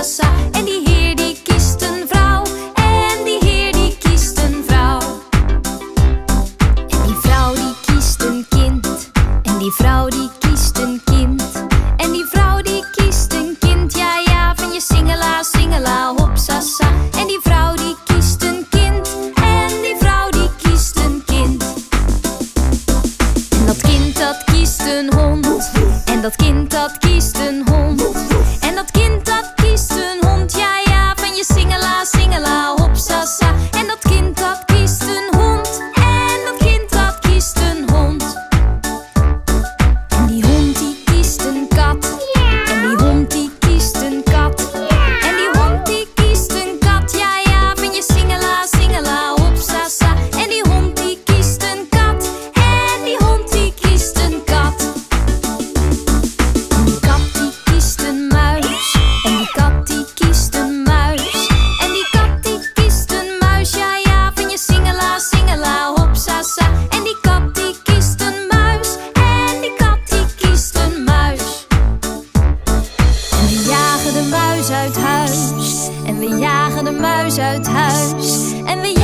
hopsasa. En die heer die kiest een vrouw. En die heer die kiest een vrouw. En die vrouw die kiest een kind. En die vrouw die kiest een kind. En die vrouw die kiest een kind. Ja ja, van je singela, singela, hopsasa. En die vrouw die kiest een kind. En die vrouw die kiest een kind. En dat kind dat kiest een hond. En dat kind dat kiest een hond. En dat kind dat kiest een hond. Ja ja, van je singela, singela, hopsasa. En dat kind dat kiest een hond. En dat kind dat kiest een hond. En die hond die kiest een kat. En die hond die kiest een kat. En die hond die kiest een kat. Ja ja, van je singela, singela, hopsasa. En die hond die kiest een kat. En die hond die kiest een kat. En die kat die kiest een muis. En die kat die kiest een muis. En die kat die kiest een muis. Ja ja, van je singela, singela, hopsasa. En die kat die kiest een muis. En die kat die kiest een muis. En we jagen de muis uit huis. En we jagen de muis uit huis. En we